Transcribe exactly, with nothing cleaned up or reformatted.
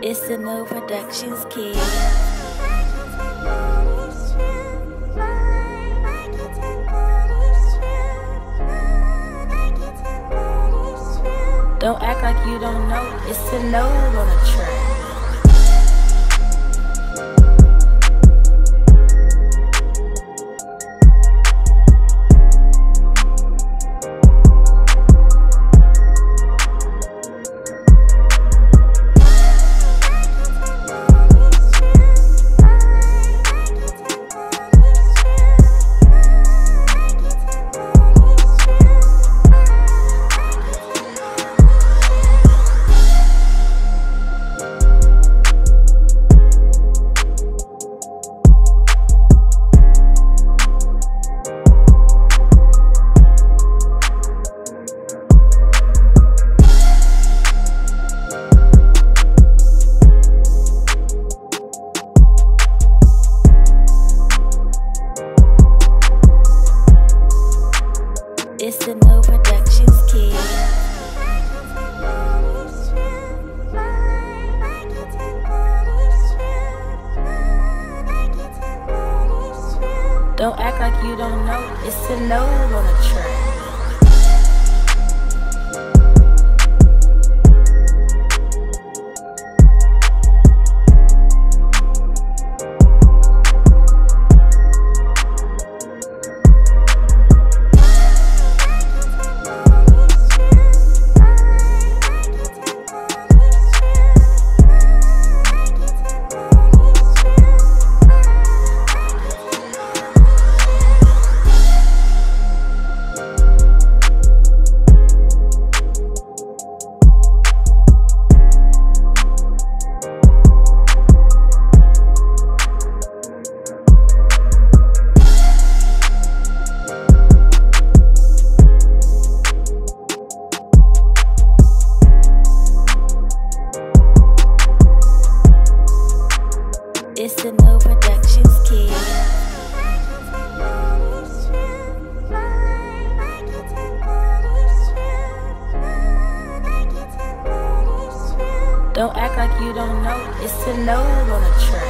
It's the No Productions kid. Don't act like you don't know. It's the No on the track. It's the No Productions kid. Don't act like you don't know. It's the No on the track. It's the No Productions kid. Don't act like you don't know. It's the No on the track.